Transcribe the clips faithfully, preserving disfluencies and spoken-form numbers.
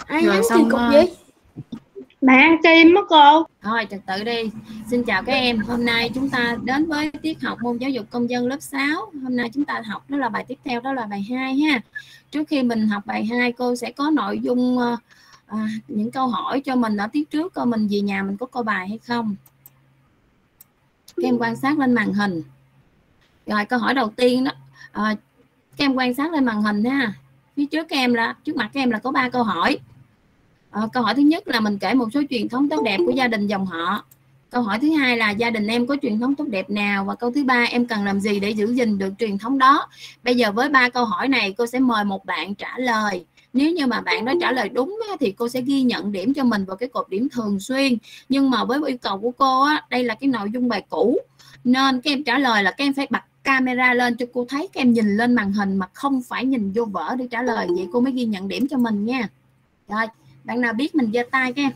Ai Rồi nhắn xong kỳ cục uh, gì? Bạn ăn tim mất cô. Thôi trật tự đi. Xin chào các em. Hôm nay chúng ta đến với tiết học môn giáo dục công dân lớp sáu. Hôm nay chúng ta học đó là bài tiếp theo, đó là bài hai ha. Trước khi mình học bài hai, cô sẽ có nội dung uh, uh, những câu hỏi cho mình ở tiết trước, coi mình về nhà mình có coi bài hay không. Các em quan sát lên màn hình. Rồi câu hỏi đầu tiên đó, uh, các em quan sát lên màn hình ha. Phía trước các em là trước mặt các em là có ba câu hỏi. À, câu hỏi thứ nhất là mình kể một số truyền thống tốt đẹp của gia đình dòng họ. Câu hỏi thứ hai là gia đình em có truyền thống tốt đẹp nào, và câu thứ ba em cần làm gì để giữ gìn được truyền thống đó. Bây giờ với ba câu hỏi này cô sẽ mời một bạn trả lời. Nếu như mà bạn đó trả lời đúng thì cô sẽ ghi nhận điểm cho mình vào cái cột điểm thường xuyên. Nhưng mà với yêu cầu của cô á, đây là cái nội dung bài cũ, nên các em trả lời là các em phải bật camera lên cho cô thấy, các em nhìn lên màn hình mà không phải nhìn vô vở để trả lời, vậy cô mới ghi nhận điểm cho mình nha. Rồi, bạn nào biết mình giơ tay các em.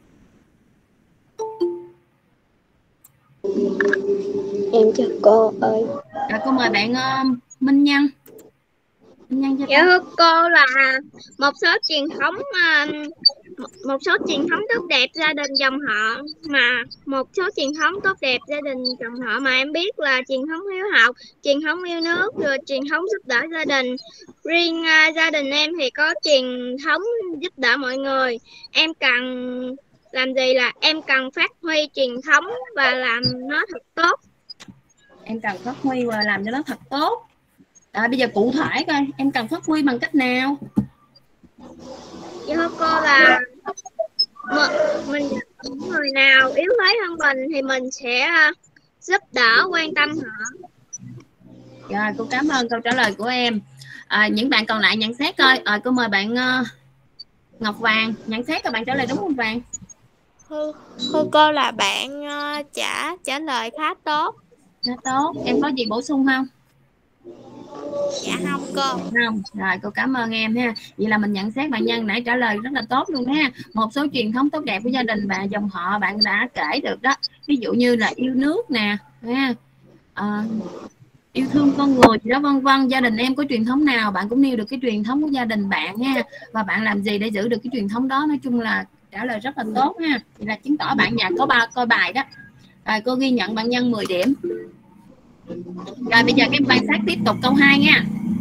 Em chào cô ơi. Rồi cô mời bạn uh, Minh Nhân. Minh Nhân giơ tay. Dạ thưa cô, là một số truyền thống uh, một số truyền thống tốt đẹp gia đình dòng họ, mà một số truyền thống tốt đẹp gia đình dòng họ mà em biết là truyền thống hiếu học, truyền thống yêu nước, rồi truyền thống giúp đỡ gia đình. Riêng uh, gia đình em thì có truyền thống giúp đỡ mọi người. Em cần làm gì là em cần phát huy truyền thống và làm nó thật tốt. Em cần phát huy và làm cho nó thật tốt. À, bây giờ cụ thể coi em cần phát huy bằng cách nào? Dạ thưa cô, là mình người nào yếu thế hơn mình thì mình sẽ giúp đỡ, quan tâm họ. Rồi cô cảm ơn câu trả lời của em. À, những bạn còn lại nhận xét coi. À, cô mời bạn uh, Ngọc Vàng nhận xét các bạn trả lời đúng không Vàng? Thưa, thưa cô là bạn uh, trả trả lời khá tốt. Khá tốt. Em có gì bổ sung không? Dạ không cô. Không. Rồi cô cảm ơn em ha. Vậy là mình nhận xét bạn Nhân nãy trả lời rất là tốt luôn ha. Một số truyền thống tốt đẹp của gia đình và dòng họ bạn đã kể được đó. Ví dụ như là yêu nước nè ha. À, yêu thương con người đó, vân vân. Gia đình em có truyền thống nào bạn cũng nêu được cái truyền thống của gia đình bạn ha, và bạn làm gì để giữ được cái truyền thống đó. Nói chung là trả lời rất là tốt ha. Vậy là chứng tỏ bạn nhà có ba coi bài đó. Rồi cô ghi nhận bạn Nhân mười điểm. Rồi bây giờ các em quan sát tiếp tục câu hai nha.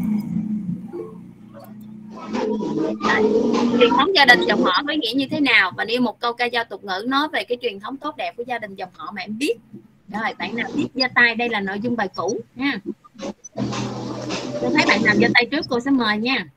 Truyền thống gia đình dòng họ có ý nghĩa như thế nào, và nêu một câu ca dao tục ngữ nói về cái truyền thống tốt đẹp của gia đình dòng họ mà em biết. Rồi bạn nào biết giơ tay, đây là nội dung bài cũ nha. Tôi thấy bạn nào giơ tay trước cô sẽ mời nha.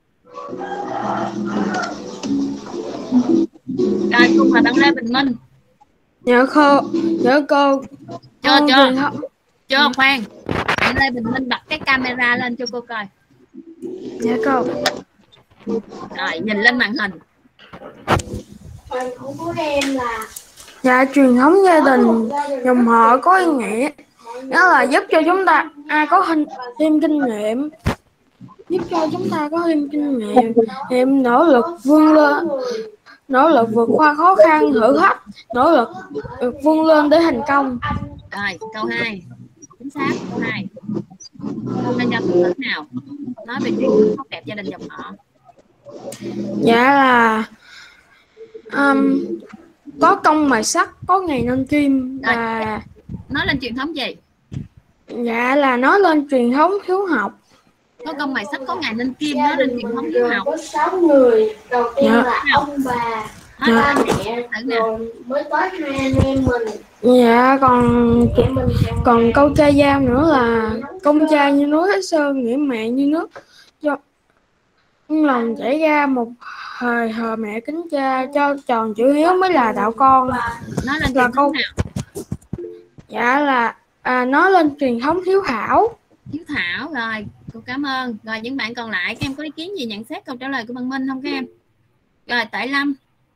Rồi cùng là bạn Lê Bình Minh. Dạ cô, dạ cô. Chưa chưa chưa khoan, bạn Lê Bình Minh bật cái camera lên cho cô coi. Dạ cô. Rồi nhìn lên màn hình. Truyền thống của em là Dạ, truyền thống gia đình dòng họ có ý nghĩa đó là giúp cho chúng ta ai có hình, thêm kinh nghiệm, giúp cho chúng ta có thêm kinh nghiệm, em nỗ lực vươn lên, nỗ lực vượt qua khó khăn thử thách, nỗ lực vươn lên để thành công. Rồi câu hai, chính xác. Câu hai, câu ca dao tục ngữ nào nói về truyền thống tốt đẹp gia đình dòng họ? Dạ là um, có công mài sắt, có ngày nên kim. Và rồi, nói lên truyền thống gì? Dạ là nói lên truyền thống hiếu học. Có công mài sắt, có ngày nên kim, nói lên truyền thống hiếu học. có sáu người, đầu tiên dạ. là ông bà, dạ. mẹ, rồi mới tới hai anh em mình. Dạ còn còn câu ca dao nữa là công cha như núi Thái Sơn, nghĩa mẹ như nước cho lòng chảy ra, một thời hờ mẹ kính cha, cho tròn chữ hiếu mới là đạo con. Nói lên là truyền thống nào? Dạ là à, nói lên truyền thống hiếu thảo. Hiếu thảo. Rồi cô cảm ơn. Rồi những bạn còn lại các em có ý kiến gì nhận xét câu trả lời của bạn Minh không các em? Rồi Tại Lâm.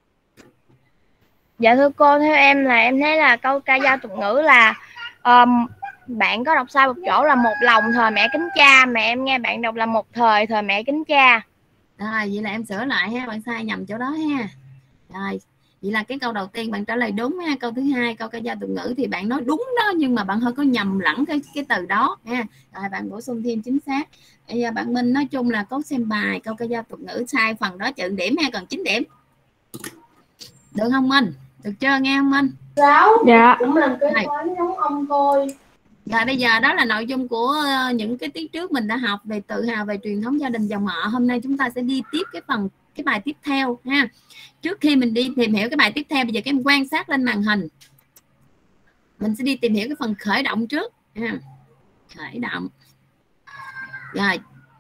Dạ thưa cô, theo em là em thấy là câu ca dao tục ngữ là um, bạn có đọc sai một chỗ là một lòng thời mẹ kính cha, mà em nghe bạn đọc là một thời thời mẹ kính cha. Rồi vậy là em sửa lại ha, bạn sai nhầm chỗ đó ha. Rồi Vậy là cái câu đầu tiên bạn trả lời đúng ha. Câu thứ hai, câu ca dao tục ngữ thì bạn nói đúng đó, nhưng mà bạn hơi có nhầm lẫn cái cái từ đó ha. Rồi bạn bổ sung thêm chính xác. Bây giờ bạn Minh nói chung là có xem bài, câu ca dao tục ngữ sai phần đó trừ điểm ha, còn chín điểm. Được không Minh? Được chưa nghe không Minh? Giáo Dạ. cũng làm kế toán giống ông tôi. Rồi bây giờ đó là nội dung của những cái tiết trước mình đã học về tự hào về truyền thống gia đình dòng họ. Hôm nay chúng ta sẽ đi tiếp cái phần cái bài tiếp theo ha. Trước khi mình đi tìm hiểu cái bài tiếp theo, bây giờ các em quan sát lên màn hình. Mình sẽ đi tìm hiểu cái phần khởi động trước ha. Khởi động. Rồi.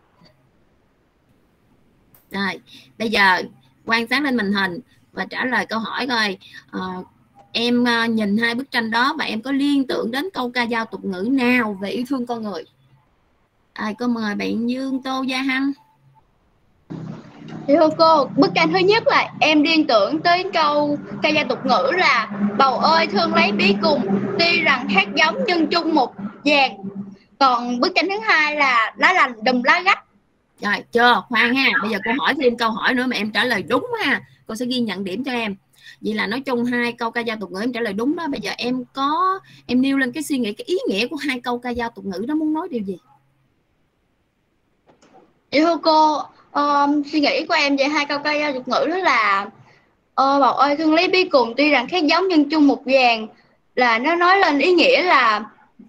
Rồi, bây giờ quan sát lên màn hình và trả lời câu hỏi coi. Uh, em uh, nhìn hai bức tranh đó và em có liên tưởng đến câu ca dao tục ngữ nào về yêu thương con người? Ai có mời bạn Dương Tô Gia Hân. Thưa cô, bức tranh thứ nhất là em liên tưởng tới câu ca dao tục ngữ là bầu ơi thương lấy bí cùng, tuy rằng khác giống nhưng chung một vàng. Còn bức tranh thứ hai là lá lành đùm lá gách. Rồi chưa, khoan ha, bây giờ cô hỏi thêm câu hỏi nữa mà em trả lời đúng ha, cô sẽ ghi nhận điểm cho em. Vậy là nói chung hai câu ca dao tục ngữ em trả lời đúng đó. Bây giờ em có em nêu lên cái suy nghĩ, cái ý nghĩa của hai câu ca dao tục ngữ đó muốn nói điều gì? Thưa cô, um, suy nghĩ của em về hai câu ca dao tục ngữ đó là uh, bầu ơi thương lấy bí cùng, tuy rằng khác giống nhưng chung một vàng, là nó nói lên ý nghĩa là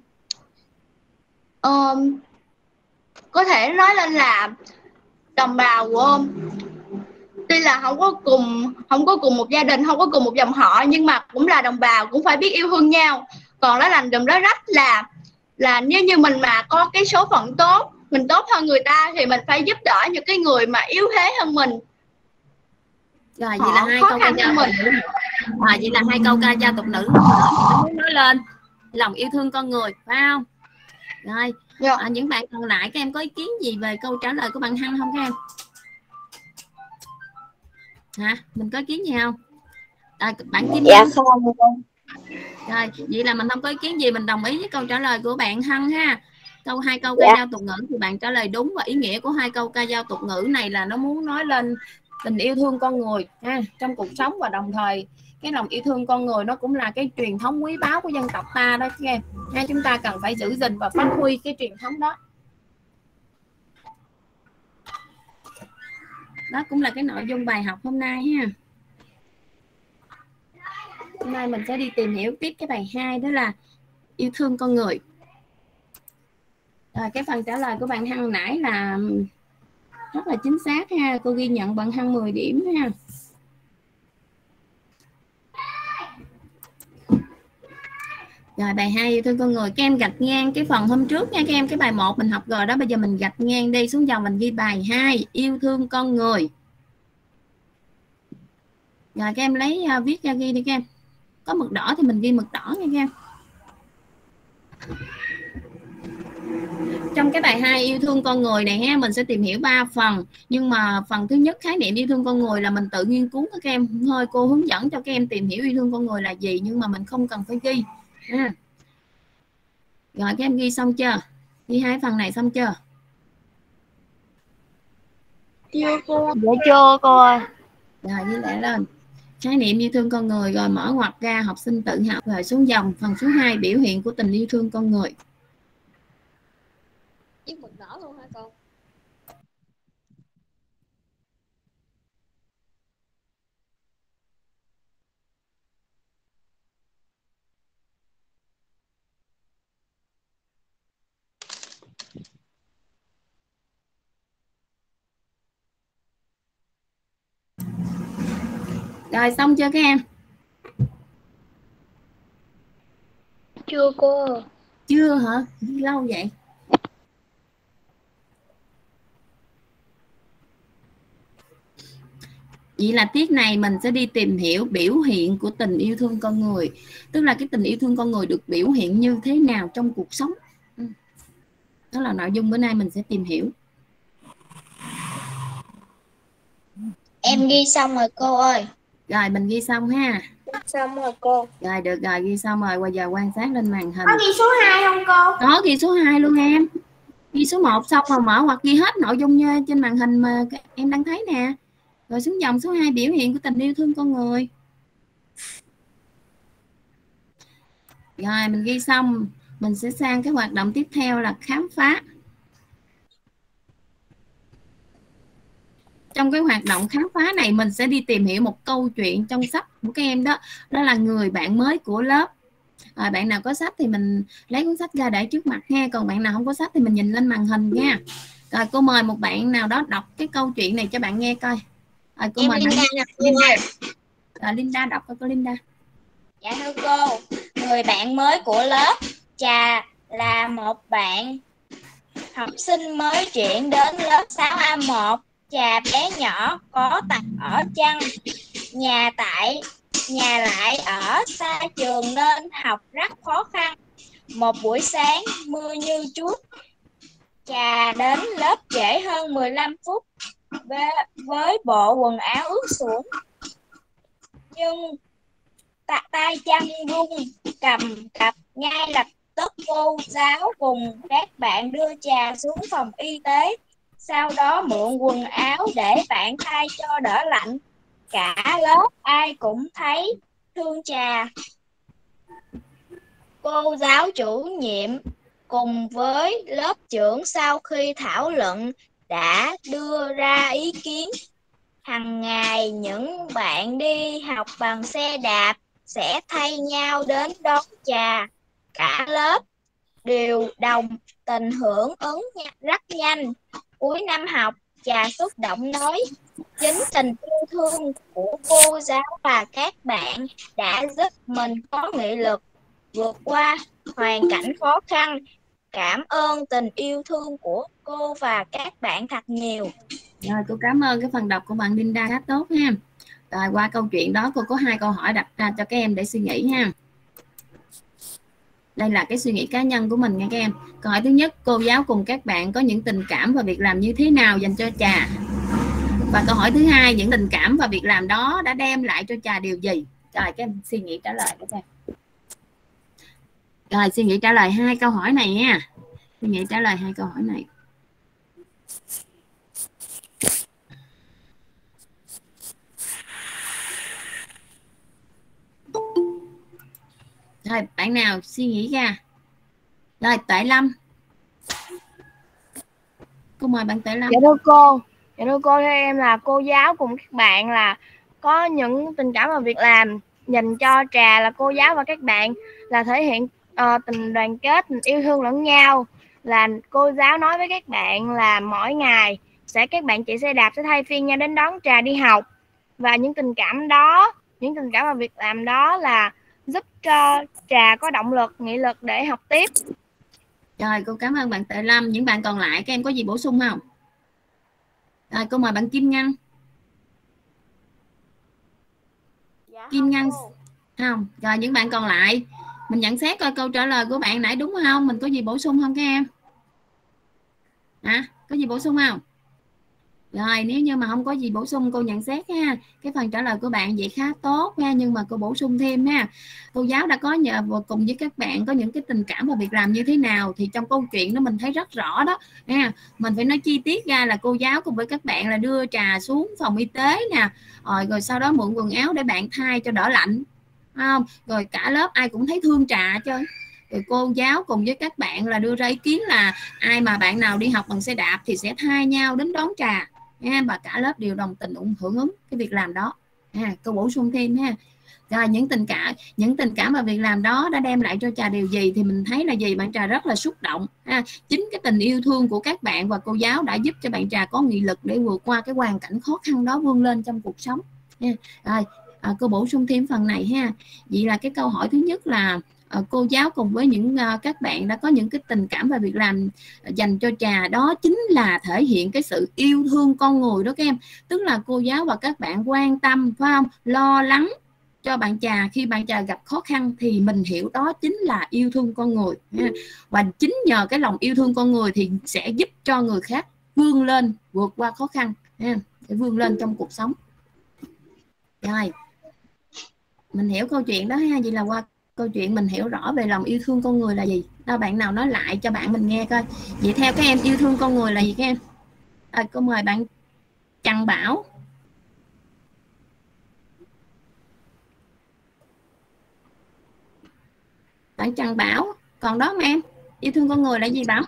um, có thể nói lên là đồng bào của tuy là không có cùng không có cùng một gia đình, không có cùng một dòng họ, nhưng mà cũng là đồng bào, cũng phải biết yêu thương nhau. Còn lá lành đùm lá rách là là nếu như mình mà có cái số phận tốt, mình tốt hơn người ta thì mình phải giúp đỡ những cái người mà yếu thế hơn mình. Rồi vậy là hai câu ca dao tục ngữ. À, vậy là hai câu ca dao tục ngữ muốn nói lên lòng yêu thương con người, phải không? Rồi Yeah. À, những bạn còn lại các em có ý kiến gì về câu trả lời của bạn Hân không các em? Hả? Mình có ý kiến gì không? À, bạn Kim Dạ Linh. không. Rồi vậy là mình không có ý kiến gì, mình đồng ý với câu trả lời của bạn Hân ha. Câu hai câu ca Dạ. dao tục ngữ thì bạn trả lời đúng, và ý nghĩa của hai câu ca dao tục ngữ này là nó muốn nói lên tình yêu thương con người ha, trong cuộc sống, và đồng thời cái lòng yêu thương con người nó cũng là cái truyền thống quý báu của dân tộc ta đó các em. Ha, chúng ta cần phải giữ gìn và phát huy cái truyền thống đó. Đó cũng là cái nội dung bài học hôm nay ha. Hôm nay mình sẽ đi tìm hiểu tiếp cái bài hai, đó là yêu thương con người. Rồi, cái phần trả lời của bạn Hân nãy là rất là chính xác ha, cô ghi nhận bạn Hân mười điểm ha. Rồi bài hai yêu thương con người, các em gạch ngang cái phần hôm trước nha các em, cái bài một mình học rồi đó, bây giờ mình gạch ngang đi xuống dòng mình ghi bài hai yêu thương con người. Rồi các em lấy uh, viết ra ghi đi các em. Có mực đỏ thì mình ghi mực đỏ nha các em. Trong cái bài hai yêu thương con người này ha, mình sẽ tìm hiểu ba phần, nhưng mà phần thứ nhất khái niệm yêu thương con người là mình tự nghiên cứu các em thôi, cô hướng dẫn cho các em tìm hiểu yêu thương con người là gì, nhưng mà mình không cần phải ghi ha. Rồi các em ghi xong chưa? Ghi hai phần này xong chưa? Chưa cô. Dạ chưa cô ơi. Rồi ghi lại lên khái niệm yêu thương con người, rồi mở ngoặc ra học sinh tự học, rồi xuống dòng phần số hai biểu hiện của tình yêu thương con người. Viết mực đỏ luôn hả cô? Rồi xong chưa các em? Chưa cô. Chưa hả? Lâu vậy? Vậy là tiết này mình sẽ đi tìm hiểu biểu hiện của tình yêu thương con người. Tức là cái tình yêu thương con người được biểu hiện như thế nào trong cuộc sống. Đó là nội dung bữa nay mình sẽ tìm hiểu. Em ghi xong rồi cô ơi. Rồi mình ghi xong ha. Xong rồi cô. Rồi được rồi, ghi xong rồi. Bây giờ quan sát lên màn hình. Có ghi số hai không cô? Có ghi số hai luôn em. Ghi số một xong mà mở hoặc ghi hết nội dung trên màn hình mà em đang thấy nè. Rồi xuống dòng số hai biểu hiện của tình yêu thương con người. Rồi mình ghi xong, mình sẽ sang cái hoạt động tiếp theo là khám phá. Trong cái hoạt động khám phá này mình sẽ đi tìm hiểu một câu chuyện trong sách của các em đó. Đó là người bạn mới của lớp. À, bạn nào có sách thì mình lấy cuốn sách ra để trước mặt ha. Còn bạn nào không có sách thì mình nhìn lên màn hình nha. Rồi cô mời một bạn nào đó đọc cái câu chuyện này cho bạn nghe coi. Rồi, cô Em mời Linda bạn nè cô Linda. ơi. Rồi, Linda đọc coi cô Linda. Dạ thưa cô, người bạn mới của lớp. Chà, là một bạn học sinh mới chuyển đến lớp sáu A một. Chà, bé nhỏ có tật ở chân, nhà tại nhà lại ở xa trường nên học rất khó khăn. Một buổi sáng mưa như trút. Chà đến lớp trễ hơn mười lăm phút với, với bộ quần áo ướt sũng. Nhưng tay chân run cầm cập, ngay lập tức cô giáo cùng các bạn đưa trà xuống phòng y tế, sau đó mượn quần áo để bạn thay cho đỡ lạnh. Cả lớp ai cũng thấy thương trà. Cô giáo chủ nhiệm cùng với lớp trưởng sau khi thảo luận đã đưa ra ý kiến hàng ngày những bạn đi học bằng xe đạp sẽ thay nhau đến đón trà. Cả lớp đều đồng tình hưởng ứng rất nhanh. Cuối năm học, trà xúc động nói, chính tình yêu thương của cô giáo và các bạn đã giúp mình có nghị lực vượt qua hoàn cảnh khó khăn. Cảm ơn tình yêu thương của cô và các bạn thật nhiều. Rồi cô cảm ơn cái phần đọc của bạn Linda khá tốt ha. Rồi qua câu chuyện đó cô có hai câu hỏi đặt ra cho các em để suy nghĩ ha. Đây là cái suy nghĩ cá nhân của mình nha các em. Câu hỏi thứ nhất, cô giáo cùng các bạn có những tình cảm và việc làm như thế nào dành cho trà? Và câu hỏi thứ hai, những tình cảm và việc làm đó đã đem lại cho trà điều gì? Rồi các em suy nghĩ trả lời các em. Rồi suy nghĩ trả lời hai câu hỏi này nha. Suy nghĩ trả lời hai câu hỏi này. Rồi bạn nào suy nghĩ ra? Rồi Tuệ Lâm. Cô mời bạn Tuệ Lâm. Dạ thưa cô. Dạ thưa cô, theo em là cô giáo cùng các bạn là có những tình cảm và việc làm dành cho trà, là cô giáo và các bạn là thể hiện uh, tình đoàn kết, tình yêu thương lẫn nhau. Là cô giáo nói với các bạn là mỗi ngày sẽ các bạn chạy xe đạp sẽ thay phiên nhau đến đón trà đi học. Và những tình cảm đó, những tình cảm và việc làm đó là giúp cho trà có động lực, nghị lực để học tiếp. Rồi cô cảm ơn bạn Tuệ Lâm. Những bạn còn lại các em có gì bổ sung không? Rồi cô mời bạn Kim Ngân. Dạ Kim không, Ngân cô. không? Rồi những bạn còn lại mình nhận xét coi câu trả lời của bạn nãy đúng không? Mình có gì bổ sung không các em? Hả? Có gì bổ sung không? Rồi nếu như mà không có gì bổ sung cô nhận xét ha. Cái phần trả lời của bạn vậy khá tốt ha, nhưng mà cô bổ sung thêm ha. Cô giáo đã có nhờ cùng với các bạn có những cái tình cảm và việc làm như thế nào thì trong câu chuyện đó mình thấy rất rõ đó ha. Mình phải nói chi tiết ra là cô giáo cùng với các bạn là đưa trà xuống phòng y tế nè, rồi, rồi sau đó mượn quần áo để bạn thay cho đỡ lạnh, không? Rồi cả lớp ai cũng thấy thương trà chứ. Rồi cô giáo cùng với các bạn là đưa ra ý kiến là ai mà bạn nào đi học bằng xe đạp thì sẽ thay nhau đến đón trà ha, và cả lớp đều đồng tình ủng hưởng ứng cái việc làm đó ha. Cô bổ sung thêm ha. Rồi những tình cảm những tình cảm và việc làm đó đã đem lại cho trà điều gì thì mình thấy là gì? Bạn trà rất là xúc động ha. Chính cái tình yêu thương của các bạn và cô giáo đã giúp cho bạn trà có nghị lực để vượt qua cái hoàn cảnh khó khăn đó, vươn lên trong cuộc sống ha. Rồi à, cô bổ sung thêm phần này ha. Vậy là cái câu hỏi thứ nhất là à, cô giáo cùng với những à, các bạn đã có những cái tình cảm và việc làm dành cho trà, đó chính là thể hiện cái sự yêu thương con người đó các em. Tức là cô giáo và các bạn quan tâm, phải không, lo lắng cho bạn trà khi bạn trà gặp khó khăn thì mình hiểu đó chính là yêu thương con người ha. Và chính nhờ cái lòng yêu thương con người thì sẽ giúp cho người khác vươn lên, vượt qua khó khăn ha, để vươn lên trong cuộc sống. Rồi mình hiểu câu chuyện đó ha. Vậy là qua câu chuyện mình hiểu rõ về lòng yêu thương con người là gì. Đâu bạn nào nói lại cho bạn mình nghe coi. Vậy theo các em yêu thương con người là gì các em? À, cô mời bạn Trần Bảo. Bạn Trần Bảo còn đó mà em. Yêu thương con người là gì Bảo?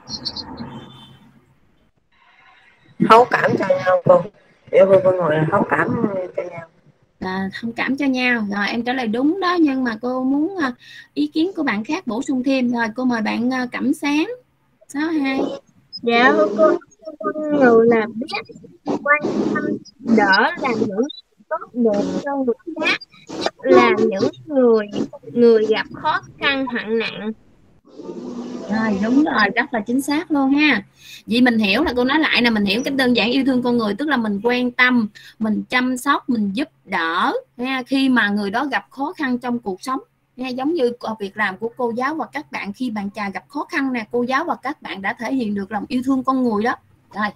Thấu cảm cho nhau cô. Yêu thương con người là thấu cảm cho nhau. À, thông cảm cho nhau. Rồi em trả lời đúng đó, nhưng mà cô muốn uh, ý kiến của bạn khác bổ sung thêm. Rồi cô mời bạn uh, Cẩm Sáng sáu hai. Dạ thưa cô, con người là biết quan tâm đỡ làm những tốt đẹp cho người khác, nhất là những người người gặp khó khăn hoạn nạn. Rồi đúng rồi, rất là chính xác luôn ha. Vì mình hiểu là cô nói lại là mình hiểu cách đơn giản yêu thương con người, tức là mình quan tâm, mình chăm sóc, mình giúp đỡ ha, khi mà người đó gặp khó khăn trong cuộc sống. Nghe giống như việc làm của cô giáo và các bạn khi bạn trà gặp khó khăn nè, cô giáo và các bạn đã thể hiện được lòng yêu thương con người đó. Rồi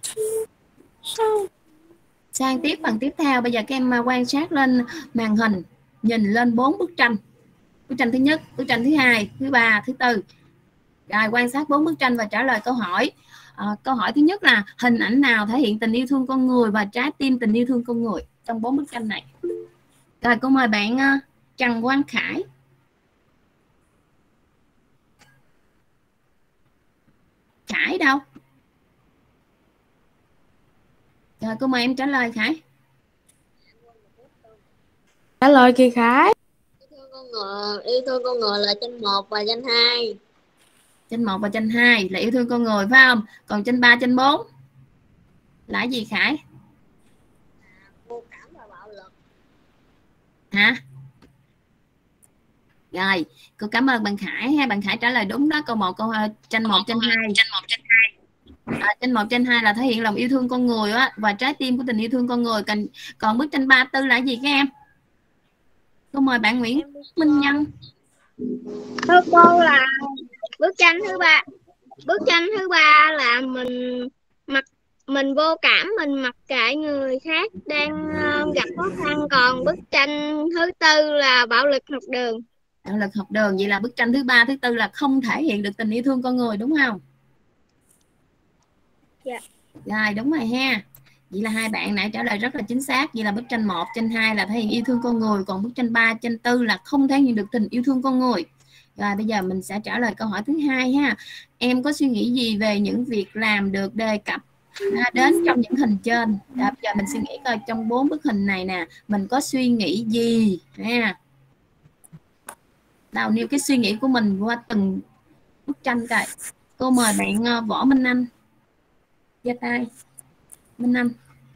sang tiếp phần tiếp theo. Bây giờ các em quan sát lên màn hình, nhìn lên bốn bức tranh. Bức tranh thứ nhất, bức tranh thứ hai, thứ ba, thứ tư. Rồi quan sát bốn bức tranh và trả lời câu hỏi. À, câu hỏi thứ nhất là hình ảnh nào thể hiện tình yêu thương con người và trái tim tình yêu thương con người trong bốn bức tranh này? Rồi cô mời bạn uh, Trần Quang Khải. Khải đâu? Rồi cô mời em trả lời Khải. Trả lời kìa Khải. Yêu thương con người, yêu thương con người là tranh một và tranh hai. Tranh một và tranh hai là yêu thương con người phải không? Còn tranh ba, tranh bốn là gì Khải? Vô cảm và bạo lực. Hả? Rồi, cô cảm ơn bạn Khải ha. Bạn Khải trả lời đúng đó. Câu một, câu hai, tranh một, tranh hai. Tranh một, tranh hai. À, tranh một, tranh hai là thể hiện lòng yêu thương con người á, và trái tim của tình yêu thương con người. Còn, còn bức tranh ba, tư là gì các em? Cô mời bạn Nguyễn Minh Nhân. Thưa cô là bức tranh thứ ba. Bức tranh thứ ba là mình mặc mình vô cảm, mình mặc kệ người khác đang uh, gặp khó khăn. Còn bức tranh thứ tư là bạo lực học đường. Bạo lực học đường, vậy là bức tranh thứ ba, thứ tư là không thể hiện được tình yêu thương con người đúng không? Dạ. Rồi đúng rồi ha. Vậy là hai bạn nãy trả lời rất là chính xác. Vậy là bức tranh một, tranh hai là thể hiện yêu thương con người, còn bức tranh ba, tranh tư là không thể hiện được tình yêu thương con người. Rồi bây giờ mình sẽ trả lời câu hỏi thứ hai ha. Em có suy nghĩ gì về những việc làm được đề cập đến trong những hình trên? Rồi, bây giờ mình suy nghĩ coi trong bốn bức hình này nè, mình có suy nghĩ gì ha? Đâu nêu cái suy nghĩ của mình qua từng bức tranh coi. Cô mời bạn Võ Minh Anh. Giơ tay. Minh Anh.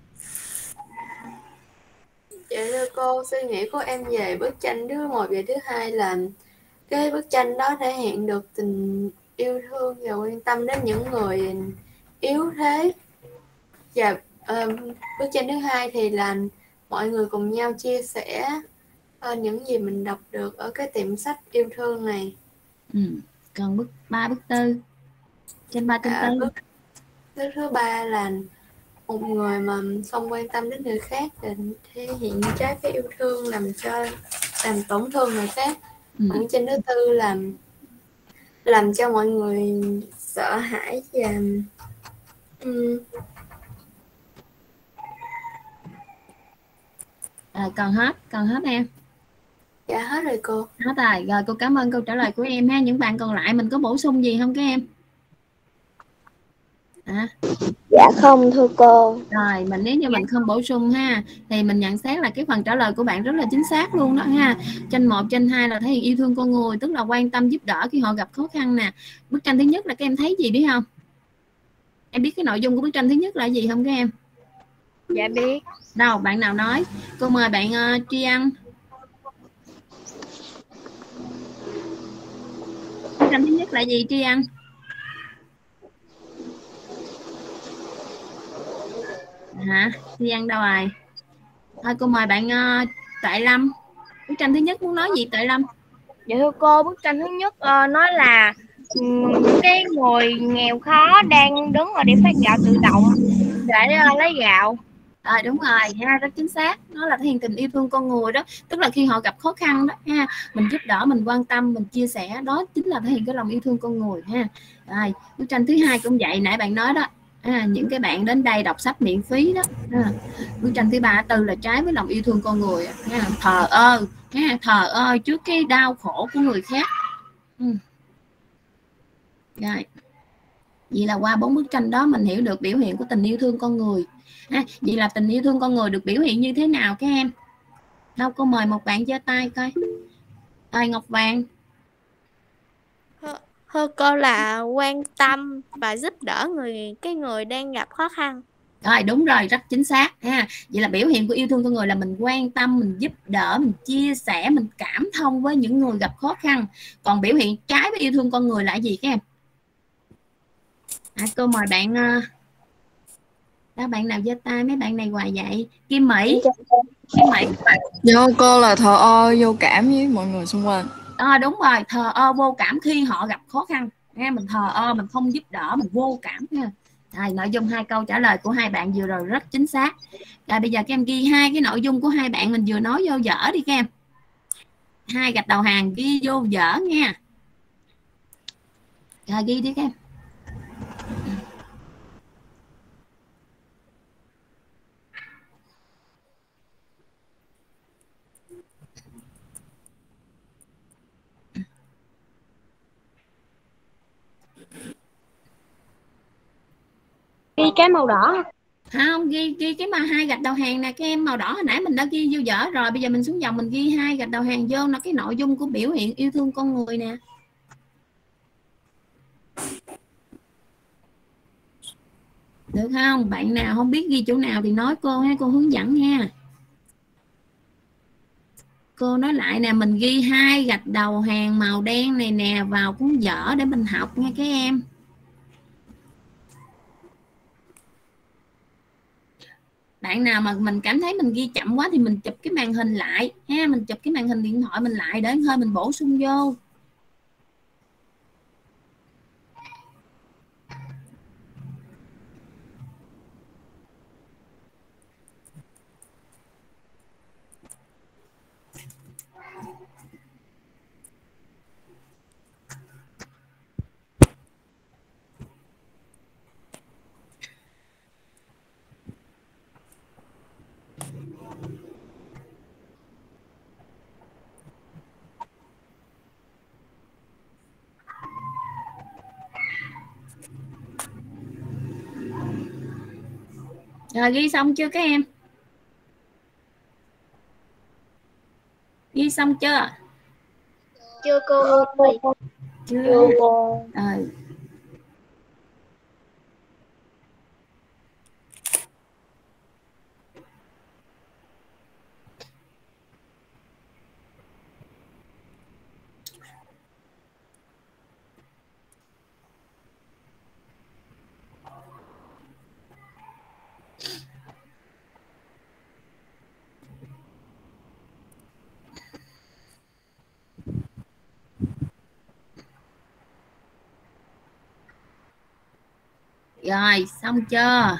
Dạ thưa cô, suy nghĩ của em về bức tranh thứ một và thứ hai là cái bức tranh đó thể hiện được tình yêu thương và quan tâm đến những người yếu thế. Và uh, bức tranh thứ hai thì là mọi người cùng nhau chia sẻ uh, những gì mình đọc được ở cái tiệm sách yêu thương này. Ừ. Còn bức ba, bức tư, tranh ba, tranh à, tư. Bức, bức thứ ba là một người mà không quan tâm đến người khác thì thể hiện trái cái yêu thương, làm cho làm tổn thương người khác. Ừ. Còn trên thứ tư là làm cho mọi người sợ hãi và um... à, còn hết còn hết em. Dạ hết rồi cô. Hết rồi. Rồi cô cảm ơn câu trả lời của em ha. Những bạn còn lại mình có bổ sung gì không các em? À. Dạ không thưa cô. Rồi mình nếu như mình không bổ sung ha thì mình nhận xét là cái phần trả lời của bạn rất là chính xác luôn đó ha. Tranh một, tranh hai là thể hiện yêu thương con người, tức là quan tâm giúp đỡ khi họ gặp khó khăn nè. Bức tranh thứ nhất là các em thấy gì biết không? Em biết cái nội dung của bức tranh thứ nhất là gì không các em? Dạ biết. Đâu bạn nào nói? Cô mời bạn uh, Tri Ăn. Bức tranh thứ nhất là gì Tri Ăn? Hả? Tri Ăn đâu rồi? Thôi cô mời bạn uh, Tuệ Lâm. Bức tranh thứ nhất muốn nói gì Tuệ Lâm? Dạ thưa cô, bức tranh thứ nhất uh, nói là um, cái người nghèo khó đang đứng ở điểm phát gạo tự động để uh, lấy gạo. À, đúng rồi ha, rất chính xác. Nó là thể hiện tình yêu thương con người đó, tức là khi họ gặp khó khăn đó ha, mình giúp đỡ, mình quan tâm, mình chia sẻ, đó chính là thể hiện cái lòng yêu thương con người ha. Rồi bức tranh thứ hai cũng vậy, nãy bạn nói đó, à, những cái bạn đến đây đọc sách miễn phí đó. À, bức tranh thứ ba, tư là trái với lòng yêu thương con người ha, thờ ơ ha, thờ ơ trước cái đau khổ của người khác. Ừ. Rồi. Vậy là qua bốn bức tranh đó mình hiểu được biểu hiện của tình yêu thương con người. À, vậy là tình yêu thương con người được biểu hiện như thế nào các em? Đâu, cô mời một bạn giơ tay coi. Rồi, Ngọc Vàng. Thưa cô là quan tâm và giúp đỡ người cái người đang gặp khó khăn. Rồi, đúng rồi, rất chính xác ha. Vậy là biểu hiện của yêu thương con người là mình quan tâm, mình giúp đỡ, mình chia sẻ, mình cảm thông với những người gặp khó khăn. Còn biểu hiện trái với yêu thương con người là gì các em? À, cô mời bạn đó, bạn nào giơ tay, mấy bạn này hoài vậy? Kim Mỹ. Kim Mỹ. Dạ cô là thờ ơ vô cảm với mọi người xung quanh. À, đúng rồi, thờ ơ vô cảm khi họ gặp khó khăn. Nghe, mình thờ ơ, mình không giúp đỡ, mình vô cảm nha. Rồi, nội dung hai câu trả lời của hai bạn vừa rồi rất chính xác. Rồi bây giờ các em ghi hai cái nội dung của hai bạn mình vừa nói vô dở đi các em. Hai gạch đầu hàng ghi vô dở nha. Rồi ghi đi các em. Ghi cái màu đỏ. Không, ghi ghi cái mà hai gạch đầu hàng nè các em, màu đỏ hồi nãy mình đã ghi vô dở rồi, bây giờ mình xuống dòng mình ghi hai gạch đầu hàng vô, nó cái nội dung của biểu hiện yêu thương con người nè. Được không? Bạn nào không biết ghi chỗ nào thì nói cô ha, cô hướng dẫn nha. Cô nói lại nè, mình ghi hai gạch đầu hàng màu đen này nè vào cuốn vở để mình học nha các em. Bạn nào mà mình cảm thấy mình ghi chậm quá thì mình chụp cái màn hình lại ha, mình chụp cái màn hình điện thoại mình lại để hơi mình bổ sung vô. Rồi ghi xong chưa các em? Ghi xong chưa? Chưa cô. Chưa. Chưa cô. Rồi. Rồi, xong chưa?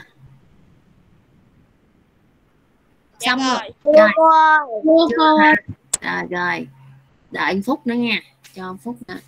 Xong rồi. Rồi. Rồi. Rồi, rồi. Đợi một phút nữa nha. Cho một phút nữa.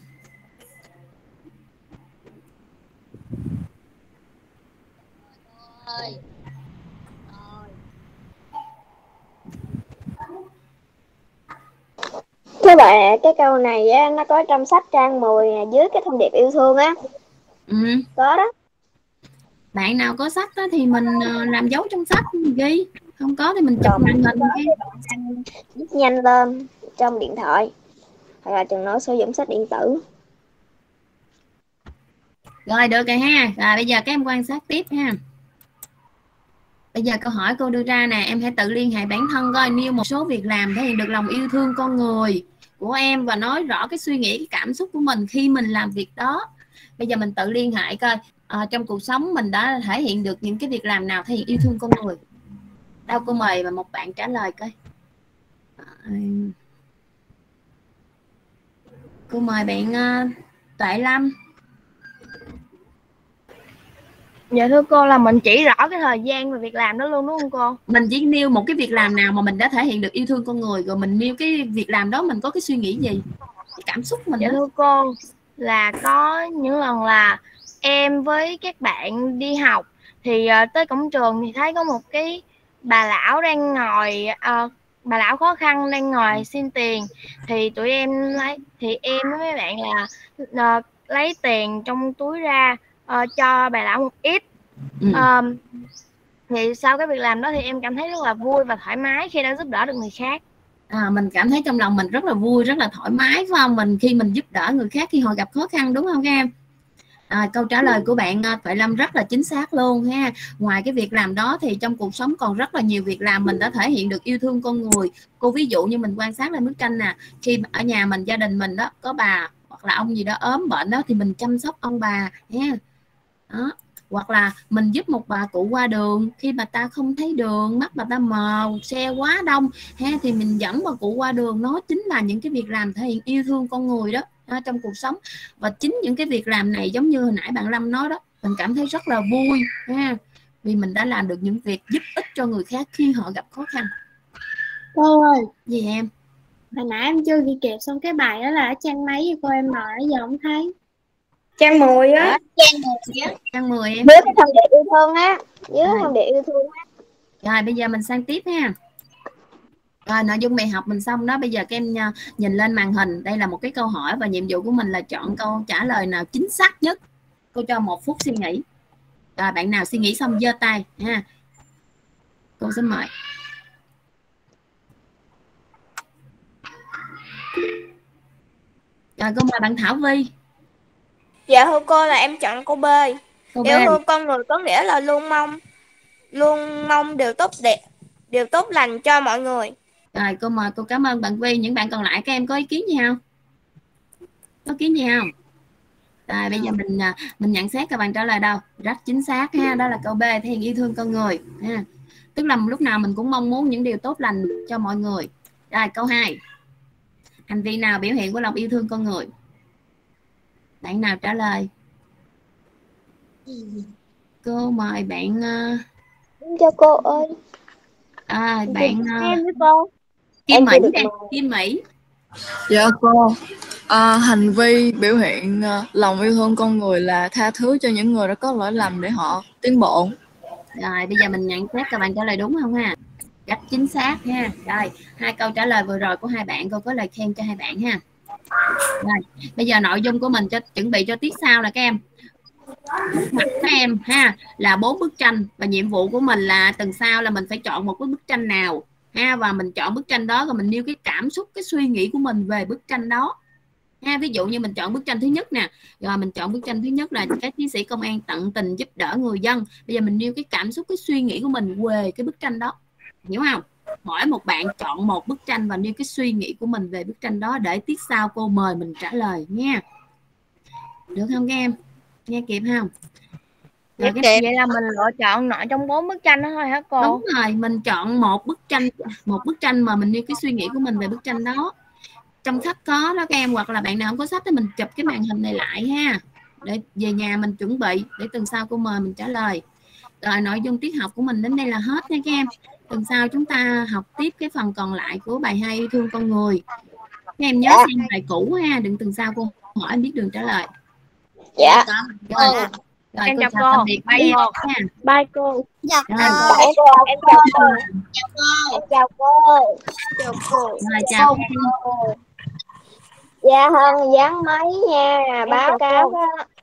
Các bạn, cái câu này á, nó có trong sách trang mười dưới cái thông điệp yêu thương á. Ừ. Có đó. Bạn nào có sách đó thì mình làm dấu trong sách mình ghi, không có thì mình chụp màn hình viết nhanh lên trong điện thoại hoặc là chừng nó sử dụng sách điện tử. Rồi được rồi ha. Rồi bây giờ các em quan sát tiếp ha. Bây giờ câu hỏi cô đưa ra nè, em hãy tự liên hệ bản thân coi, nêu một số việc làm thể hiện được lòng yêu thương con người của em và nói rõ cái suy nghĩ, cái cảm xúc của mình khi mình làm việc đó. Bây giờ mình tự liên hệ coi, à, trong cuộc sống mình đã thể hiện được những cái việc làm nào thể hiện yêu thương con người. Đâu, cô mời và một bạn trả lời coi. À, cô mời bạn uh, Tuệ Lâm. Dạ thưa cô, là mình chỉ rõ cái thời gian và việc làm đó luôn đúng không cô? Mình chỉ nêu một cái việc làm nào mà mình đã thể hiện được yêu thương con người, rồi mình nêu cái việc làm đó mình có cái suy nghĩ gì, cái cảm xúc mình. Dạ thưa cô, là có những lần là em với các bạn đi học thì uh, tới cổng trường thì thấy có một cái bà lão đang ngồi, uh, bà lão khó khăn đang ngồi xin tiền, thì tụi em lấy thì em với mấy bạn là uh, lấy tiền trong túi ra uh, cho bà lão một ít. Ừ. Um, thì sau cái việc làm đó thì em cảm thấy rất là vui và thoải mái khi đã giúp đỡ được người khác. À, mình cảm thấy trong lòng mình rất là vui, rất là thoải mái phải không? Mình khi mình giúp đỡ người khác khi họ gặp khó khăn, đúng không các em? À, câu trả lời của bạn Tuệ Lâm rất là chính xác luôn ha. Ngoài cái việc làm đó thì trong cuộc sống còn rất là nhiều việc làm mình đã thể hiện được yêu thương con người. Cô ví dụ như mình quan sát lên bức tranh nè, khi ở nhà mình, gia đình mình đó có bà hoặc là ông gì đó ốm bệnh đó thì mình chăm sóc ông bà ha. Đó. Hoặc là mình giúp một bà cụ qua đường khi bà ta không thấy đường, mắt bà ta mờ, xe quá đông ha, thì mình dẫn bà cụ qua đường. Nó chính là những cái việc làm thể hiện yêu thương con người đó ha, trong cuộc sống. Và chính những cái việc làm này giống như hồi nãy bạn Lâm nói đó, mình cảm thấy rất là vui ha, vì mình đã làm được những việc giúp ích cho người khác khi họ gặp khó khăn. Cô ơi, gì em? hồi nãy em chưa ghi kịp xong cái bài đó là ở trang mấy vậy cô, em mời giờ không thấy. Trang mười á. Trang mười á. Trang mười em. Dưới cái thông điệp yêu thương á. Dưới cái thông điệp yêu thương á. Rồi bây giờ mình sang tiếp ha. Rồi nội dung bài học mình xong đó. Bây giờ các em nhìn lên màn hình. Đây là một cái câu hỏi và nhiệm vụ của mình là chọn câu trả lời nào chính xác nhất. Cô cho một phút suy nghĩ. Rồi bạn nào suy nghĩ xong giơ tay ha. Cô xin mời. Rồi cô mời bạn Thảo Vi. Dạ thưa cô, là em chọn câu B. Câu B. Yêu thương con người có nghĩa là luôn mong luôn mong điều tốt đẹp, điều tốt lành cho mọi người. Rồi cô mời, cô cảm ơn bạn Vi. Những bạn còn lại các em có ý kiến gì không? Có ý kiến gì không? Rồi bây giờ mình mình nhận xét các bạn trả lời đâu. Rất chính xác ha, đó là câu B, thể hiện yêu thương con người ha. Tức là lúc nào mình cũng mong muốn những điều tốt lành cho mọi người. Rồi câu hai. Hành vi nào biểu hiện của lòng yêu thương con người? Bạn nào trả lời? Cô mời bạn uh... cho cô ơi. À, bạn uh... em với cô. Kim Mỹ đây, Kim Mỹ. Dạ cô. À, hành vi biểu hiện uh, lòng yêu thương con người là tha thứ cho những người đã có lỗi lầm để họ tiến bộ. Rồi bây giờ mình nhận xét các bạn trả lời đúng không ha? Rất chính xác ha. Rồi hai câu trả lời vừa rồi của hai bạn, cô có lời khen cho hai bạn ha. Rồi bây giờ nội dung của mình cho chuẩn bị cho tiết sau là các em. Các em ha là bốn bức tranh và nhiệm vụ của mình là tuần sau là mình phải chọn một cái bức tranh nào ha, và mình chọn bức tranh đó rồi mình nêu cái cảm xúc, cái suy nghĩ của mình về bức tranh đó ha. Ví dụ như mình chọn bức tranh thứ nhất nè, rồi mình chọn bức tranh thứ nhất là các chiến sĩ công an tận tình giúp đỡ người dân. Bây giờ mình nêu cái cảm xúc, cái suy nghĩ của mình về cái bức tranh đó, hiểu không? Mỗi một bạn chọn một bức tranh và nêu cái suy nghĩ của mình về bức tranh đó để tiết sau cô mời mình trả lời nha. Được không các em? Nghe kịp không? Rồi cái vậy là mình lựa chọn nội trong bốn bức tranh đó thôi hả cô? Đúng rồi, mình chọn một bức tranh, một bức tranh mà mình nêu cái suy nghĩ của mình về bức tranh đó. Trong sách có đó các em, hoặc là bạn nào không có sách thì mình chụp cái màn hình này lại ha, để về nhà mình chuẩn bị để tuần sau cô mời mình trả lời. Rồi nội dung tiết học của mình đến đây là hết nha các em. Tuần sau chúng ta học tiếp cái phần còn lại của bài hai yêu thương con người. Các em nhớ xem bài cũ ha, đừng tuần sau cô hỏi em biết đường trả lời. Dạ. Rồi, rồi, rồi em cô chào chào cô. tạm biệt Bye cô. nha. Bye cô. Dạ Rồi. Bye cô. Em chào cô. Chào cô. Em chào cô. Chào cô. Rồi chào Dạ Hân dán máy nha, báo cáo đó.